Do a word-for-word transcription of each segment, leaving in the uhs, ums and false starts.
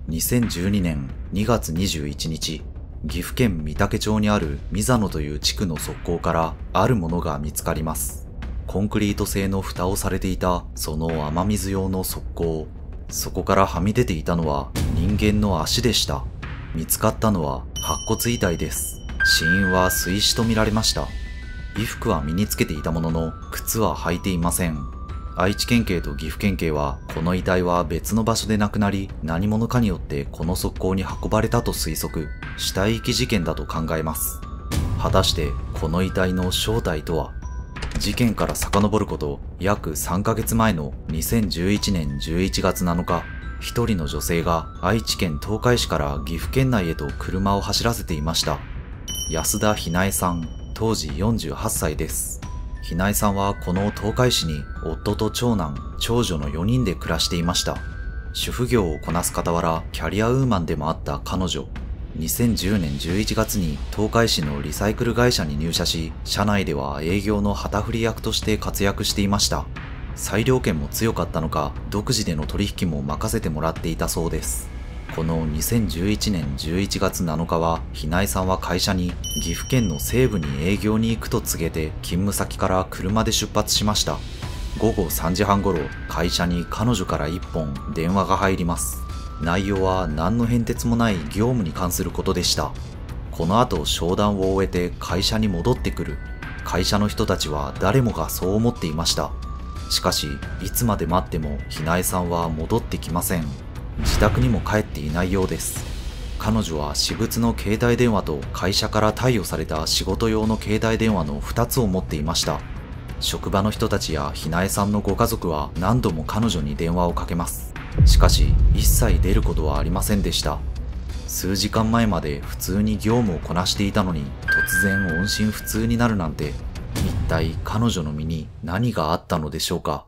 にせんじゅうにねんにがつにじゅういちにち、岐阜県御嵩町にある溝野という地区の側溝からあるものが見つかります。コンクリート製の蓋をされていたその雨水用の側溝。そこからはみ出ていたのは人間の足でした。見つかったのは白骨遺体です。死因は水死とみられました。衣服は身につけていたものの、靴は履いていません。愛知県警と岐阜県警は、この遺体は別の場所で亡くなり、何者かによってこの側溝に運ばれたと推測、死体遺棄事件だと考えます。果たして、この遺体の正体とは？事件から遡ること約さんかげつまえのにせんじゅういちねんじゅういちがつなのか、一人の女性が愛知県東海市から岐阜県内へと車を走らせていました。安田ひなえさん、当時よんじゅうはっさいです。ひなえさんはこの東海市に夫と長男、長女のよにんで暮らしていました。主婦業をこなす傍ら、キャリアウーマンでもあった彼女。にせんじゅうねんじゅういちがつに東海市のリサイクル会社に入社し、社内では営業の旗振り役として活躍していました。裁量権も強かったのか、独自での取引も任せてもらっていたそうです。このにせんじゅういちねんじゅういちがつなのかは、ひなえさんは会社に岐阜県の西部に営業に行くと告げて勤務先から車で出発しました。ごごさんじはん頃、会社に彼女からいっぽん電話が入ります。内容は何の変哲もない業務に関することでした。この後商談を終えて会社に戻ってくる。会社の人たちは誰もがそう思っていました。しかし、いつまで待ってもひなえさんは戻ってきません。自宅にも帰っていないようです。彼女は私物の携帯電話と会社から貸与された仕事用の携帯電話のふたつを持っていました。職場の人たちやひなえさんのご家族は何度も彼女に電話をかけます。しかし、一切出ることはありませんでした。数時間前まで普通に業務をこなしていたのに、突然音信不通になるなんて、一体彼女の身に何があったのでしょうか。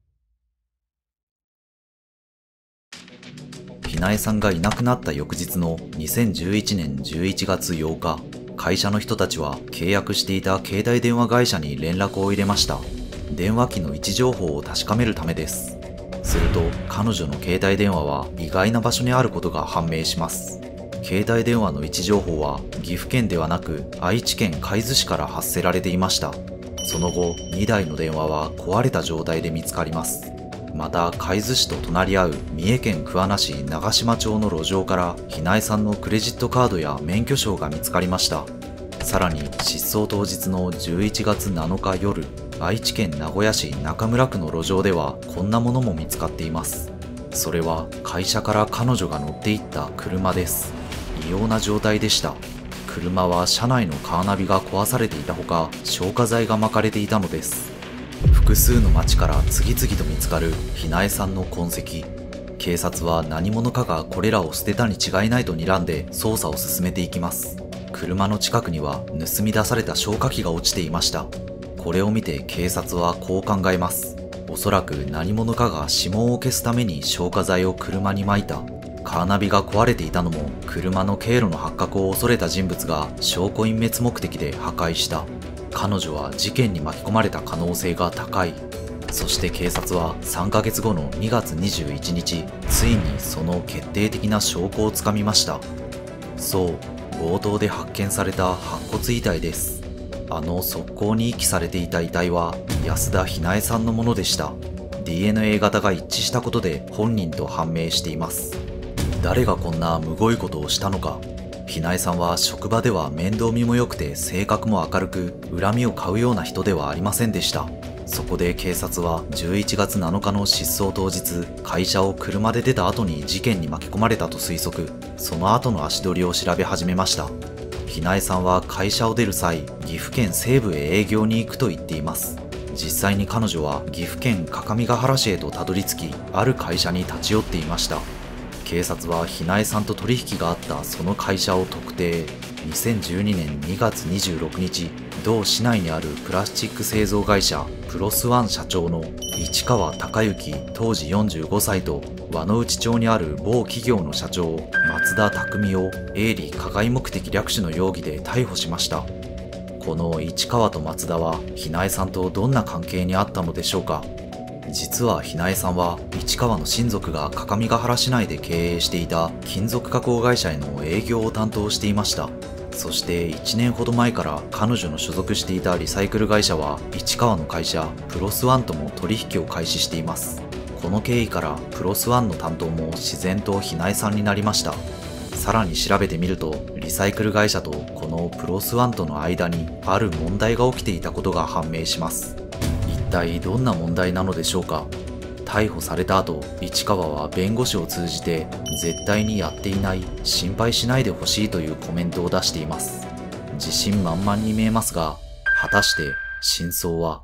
ひなえさんがいなくなった翌日のにせんじゅういちねんじゅういちがつようか、会社の人たちは契約していた携帯電話会社に連絡を入れました。電話機の位置情報を確かめるためです。すると、彼女の携帯電話は意外な場所にあることが判明します。携帯電話の位置情報は岐阜県ではなく愛知県海津市から発せられていました。その後、にだいの電話は壊れた状態で見つかります。また、海津市と隣り合う三重県桑名市長島町の路上からひなえさんのクレジットカードや免許証が見つかりました。さらに、失踪当日のじゅういちがつなのか夜、愛知県名古屋市中村区の路上ではこんなものも見つかっています。それは会社から彼女が乗っていった車です。異様な状態でした。車は車内のカーナビが壊されていたほか、消火剤が巻かれていたのです。複数の町から次々と見つかるひなえさんの痕跡。警察は何者かがこれらを捨てたに違いないと睨んで捜査を進めていきます。車の近くには盗み出された消火器が落ちていました。これを見て警察はこう考えます。おそらく何者かが指紋を消すために消火剤を車に撒いた。カーナビが壊れていたのも車の経路の発覚を恐れた人物が証拠隠滅目的で破壊した。彼女は事件に巻き込まれた可能性が高い。そして警察はさんかげつごのにがつにじゅういちにち、ついにその決定的な証拠をつかみました。そう、強盗で発見された白骨遺体です。あの側溝に遺棄されていた遺体は安田ひなえさんのものでした。ディーエヌエー 型が一致したことで本人と判明しています。誰がこんなむごいことをしたのか。ひなえさんは職場では面倒見も良くて性格も明るく、恨みを買うような人ではありませんでした。そこで警察はじゅういちがつなのかの失踪当日、会社を車で出た後に事件に巻き込まれたと推測、その後の足取りを調べ始めました。ひなえさんは会社を出る際、岐阜県西部へ営業に行くと言っています。実際に彼女は岐阜県各務原市へとたどり着き、ある会社に立ち寄っていました。警察はひなえさんと取引があったその会社を特定。にせんじゅうにねんにがつにじゅうろくにち、同市内にあるプラスチック製造会社プロスワン社長の市川隆之当時よんじゅうごさいと、和野内町にある某企業の社長松田匠を営利加害目的略取の容疑で逮捕しました。この市川と松田はひなえさんとどんな関係にあったのでしょうか。 実はひなえさんは市川の親族が各務原市内で経営していた金属加工会社への営業を担当していました。そしていちねんほど前から彼女の所属していたリサイクル会社は市川の会社プロスワンとも取引を開始しています。この経緯からプロスワンの担当も自然とひなえさんになりました。さらに調べてみると、リサイクル会社とこのプロスワンとの間にある問題が起きていたことが判明します。一体どんな問題なのでしょうか。逮捕された後、市川は弁護士を通じて絶対にやっていない、心配しないでほしいというコメントを出しています。自信満々に見えますが、果たして真相は。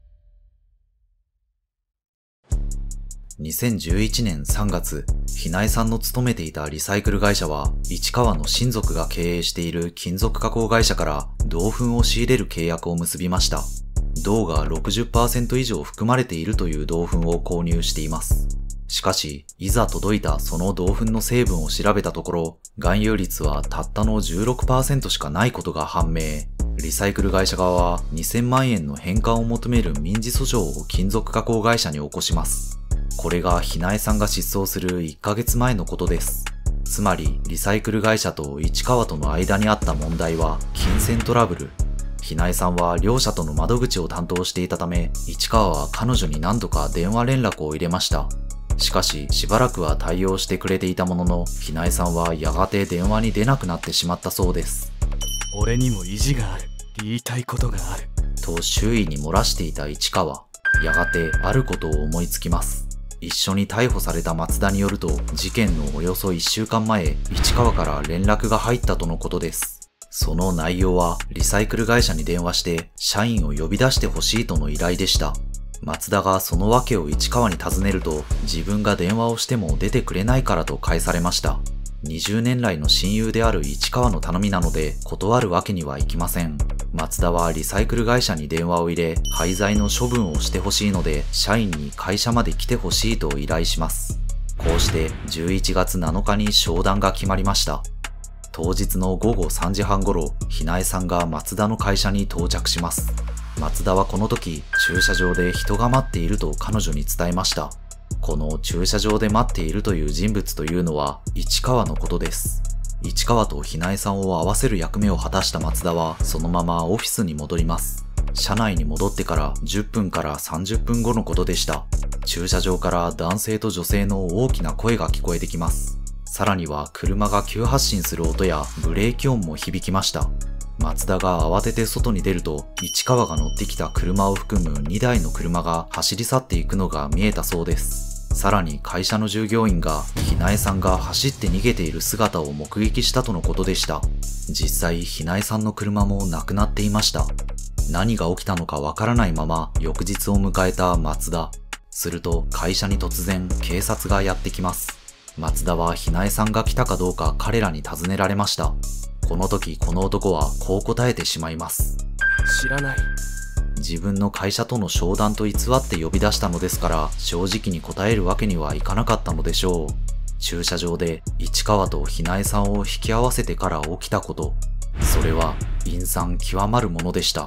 にせんじゅういちねんさんがつ、ひなえさんの勤めていたリサイクル会社は、市川の親族が経営している金属加工会社から銅粉を仕入れる契約を結びました。銅が ろくじゅっパーセント 以上含まれているという銅粉を購入しています。しかし、いざ届いたその銅粉の成分を調べたところ、含有率はたったの じゅうろくパーセント しかないことが判明。リサイクル会社側はにせんまんえんの返還を求める民事訴訟を金属加工会社に起こします。これがひなえさんが失踪するいっかげつまえのことです。つまり、リサイクル会社と市川との間にあった問題は金銭トラブル。ひなえさんは両社との窓口を担当していたため、市川は彼女に何度か電話連絡を入れました。しかし、しばらくは対応してくれていたものの、ひなえさんはやがて電話に出なくなってしまったそうです。 俺にも意地がある。言いたいことがある。 と周囲に漏らしていた市川。やがてあることを思いつきます。一緒に逮捕された松田によると、事件のおよそいっしゅうかんまえ、市川から連絡が入ったとのことです。その内容は、リサイクル会社に電話して、社員を呼び出してほしいとの依頼でした。松田がその訳を市川に尋ねると、自分が電話をしても出てくれないからと返されました。にじゅうねん来の親友である市川の頼みなので、断るわけにはいきません。松田はリサイクル会社に電話を入れ、廃材の処分をしてほしいので、社員に会社まで来てほしいと依頼します。こうしてじゅういちがつなのかに商談が決まりました。当日のごごさんじはん頃、ひなえさんが松田の会社に到着します。松田はこの時、駐車場で人が待っていると彼女に伝えました。この駐車場で待っているという人物というのは市川のことです。市川とひなえさんを合わせる役目を果たした松田はそのままオフィスに戻ります。車内に戻ってからじゅっぷんからさんじゅっぷんごのことでした。駐車場から男性と女性の大きな声が聞こえてきます。さらには車が急発進する音やブレーキ音も響きました。松田が慌てて外に出ると、市川が乗ってきた車を含むにだいの車が走り去っていくのが見えたそうです。さらに会社の従業員が、ひなえさんが走って逃げている姿を目撃したとのことでした。実際、ひなえさんの車もなくなっていました。何が起きたのかわからないまま、翌日を迎えた松田。すると、会社に突然、警察がやってきます。松田はひなえさんが来たかどうか彼らに尋ねられました。この時、この男はこう答えてしまいます。 知らない。 自分の会社との商談と偽って呼び出したのですから、正直に答えるわけにはいかなかったのでしょう。駐車場で市川とひなえさんを引き合わせてから起きたこと。それは陰惨極まるものでした。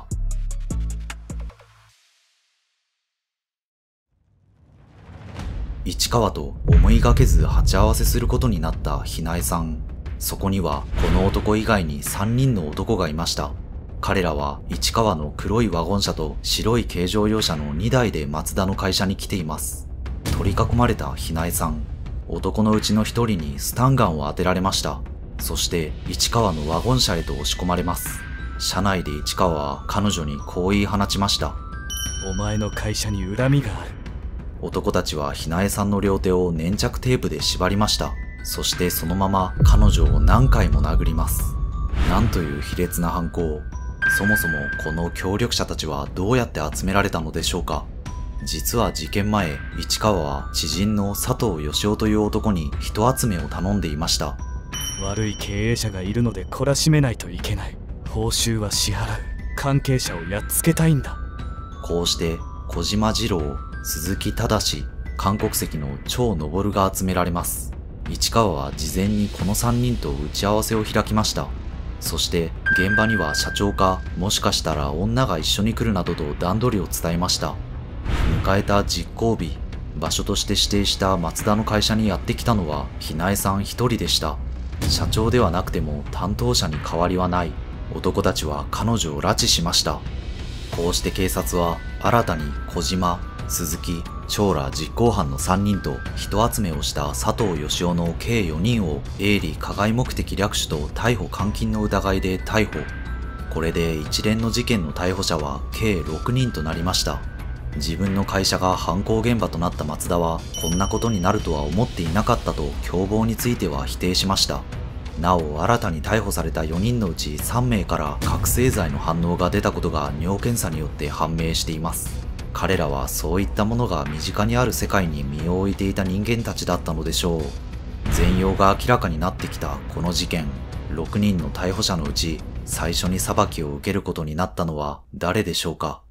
市川と思いがけず鉢合わせすることになったひなえさん。そこにはこの男以外にさんにんの男がいました。彼らは市川の黒いワゴン車と白い軽乗用車のにだいで松田の会社に来ています。取り囲まれたひなえさん。男のうちのひとりにスタンガンを当てられました。そして市川のワゴン車へと押し込まれます。車内で市川は彼女にこう言い放ちました。 お前の会社に恨みがある。 男たちはひなえさんの両手を粘着テープで縛りました。そしてそのまま彼女を何回も殴ります。なんという卑劣な犯行。そもそもこの協力者たちはどうやって集められたのでしょうか。実は事件前、市川は知人の佐藤義雄という男に人集めを頼んでいました。 悪い経営者がいるので懲らしめないといけない。報酬は支払う。関係者をやっつけたいんだ。 こうして小島二郎、鈴木正、韓国籍の張昇が集められます。市川は事前にこのさんにんと打ち合わせを開きました。そして現場には社長かもしかしたら女が一緒に来るなどと段取りを伝えました。 迎えた実行日、場所として指定した松田の会社にやってきたのはひなえさん一人でした。社長ではなくても担当者に変わりはない。男たちは彼女を拉致しました。こうして警察は新たに小島、鈴木、長ら実行犯のさんにんと人集めをした佐藤義雄の計よにんを営利加害目的略取と逮捕監禁の疑いで逮捕。これで一連の事件の逮捕者は計ろくにんとなりました。自分の会社が犯行現場となった松田はこんなことになるとは思っていなかったと共謀については否定しました。なお新たに逮捕されたよにんのうちさんめいから覚醒剤の反応が出たことが尿検査によって判明しています。彼らはそういったものが身近にある世界に身を置いていた人間たちだったのでしょう。全容が明らかになってきたこの事件、ろくにんの逮捕者のうち最初に裁きを受けることになったのは誰でしょうか。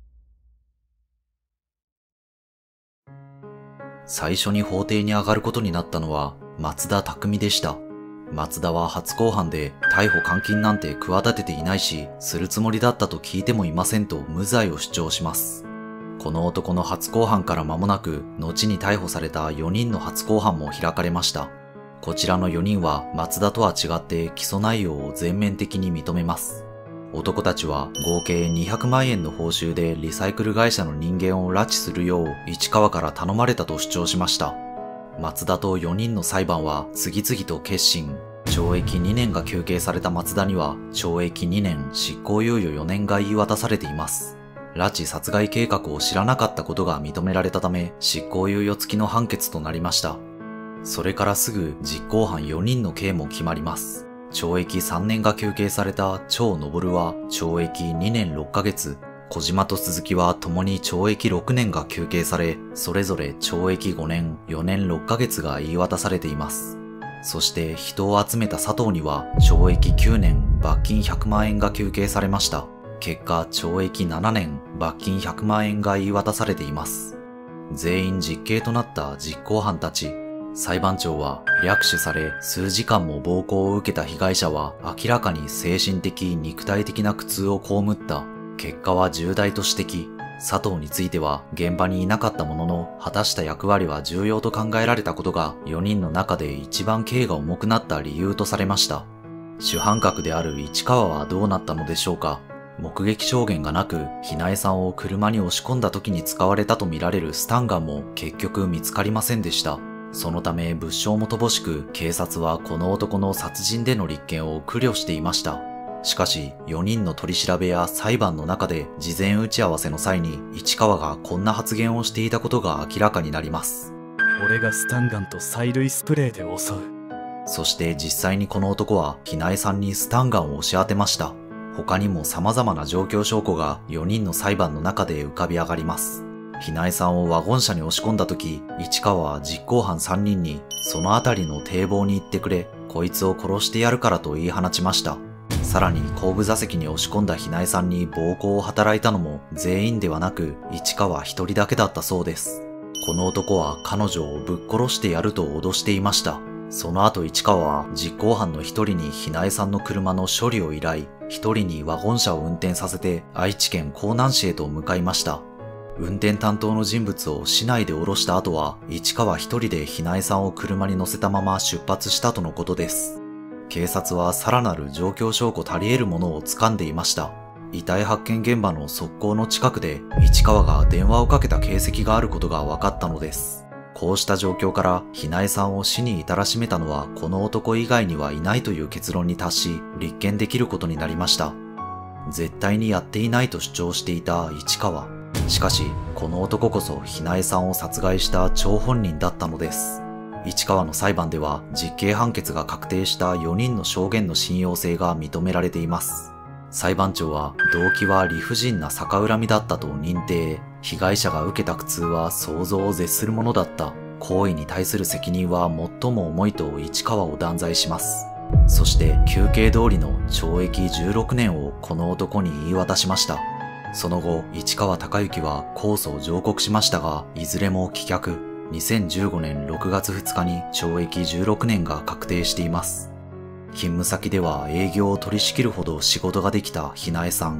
最初に法廷に上がることになったのは松田匠でした。松田は初公判で逮捕監禁なんて企てていないし、するつもりだったと聞いてもいませんと無罪を主張します。この男の初公判から間もなく、後に逮捕されたよにんの初公判も開かれました。こちらのよにんは松田とは違って起訴内容を全面的に認めます。男たちは合計にひゃくまんえんの報酬でリサイクル会社の人間を拉致するよう市川から頼まれたと主張しました。松田とよにんの裁判は次々と結審。懲役にねんが求刑された松田には懲役にねん執行猶予よねんが言い渡されています。拉致殺害計画を知らなかったことが認められたため執行猶予付きの判決となりました。それからすぐ実行犯よにんの刑も決まります。懲役さんねんが求刑された張昇は懲役にねんろっかげつ、小島と鈴木は共に懲役ろくねんが求刑され、それぞれ懲役ごねん、よねんろっかげつが言い渡されています。そして人を集めた佐藤には懲役きゅうねん、罰金ひゃくまんえんが求刑されました。結果懲役ななねん、罰金ひゃくまんえんが言い渡されています。全員実刑となった実行犯たち。裁判長は略取され数時間も暴行を受けた被害者は明らかに精神的肉体的な苦痛を被った。結果は重大と指摘。佐藤については現場にいなかったものの果たした役割は重要と考えられたことがよにんの中で一番刑が重くなった理由とされました。主犯格である市川はどうなったのでしょうか。目撃証言がなく、ひなえさんを車に押し込んだ時に使われたとみられるスタンガンも結局見つかりませんでした。そのため物証も乏しく、警察はこの男の殺人での立件を苦慮していました。しかし、よにんの取り調べや裁判の中で事前打ち合わせの際に市川がこんな発言をしていたことが明らかになります。 俺がスタンガンと催涙スプレーで襲う。 そして実際にこの男はひなえさんにスタンガンを押し当てました。他にも様々な状況証拠がよにんの裁判の中で浮かび上がります。ひなえさんをワゴン車に押し込んだ時、市川は実行犯さんにんにその辺りの堤防に行ってくれ、こいつを殺してやるからと言い放ちました。さらに後部座席に押し込んだひなえさんに暴行を働いたのも全員ではなく市川一人だけだったそうです。この男は彼女をぶっ殺してやると脅していました。その後市川は実行犯の一人にひなえさんの車の処理を依頼、一人にワゴン車を運転させて愛知県江南市へと向かいました。運転担当の人物を市内で降ろした後は、市川一人でひなえさんを車に乗せたまま出発したとのことです。警察はさらなる状況証拠足り得るものを掴んでいました。遺体発見現場の側溝の近くで、市川が電話をかけた形跡があることが分かったのです。こうした状況から、ひなえさんを死に至らしめたのはこの男以外にはいないという結論に達し、立件できることになりました。絶対にやっていないと主張していた市川。しかし、この男こそひなえさんを殺害した張本人だったのです。市川の裁判では実刑判決が確定したよにんの証言の信用性が認められています。裁判長は動機は理不尽な逆恨みだったと認定。被害者が受けた苦痛は想像を絶するものだった。行為に対する責任は最も重いと市川を断罪します。そして求刑通りの懲役じゅうろくねんをこの男に言い渡しました。その後、市川貴之は控訴を上告しましたが、いずれも棄却。にせんじゅうごねんろくがつふつかに懲役じゅうろくねんが確定しています。勤務先では営業を取り仕切るほど仕事ができたひなえさん。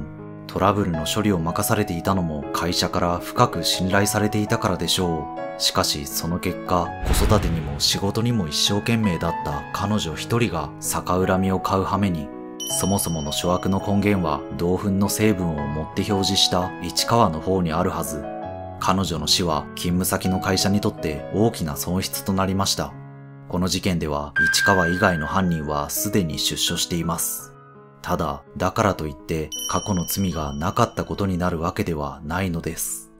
トラブルの処理を任されていたのも会社から深く信頼されていたからでしょう。しかしその結果、子育てにも仕事にも一生懸命だった彼女一人が逆恨みを買う羽目に。そもそもの諸悪の根源は同粉の成分を持って表示した市川の方にあるはず。彼女の死は勤務先の会社にとって大きな損失となりました。この事件では市川以外の犯人はすでに出所しています。ただ、だからといって過去の罪がなかったことになるわけではないのです。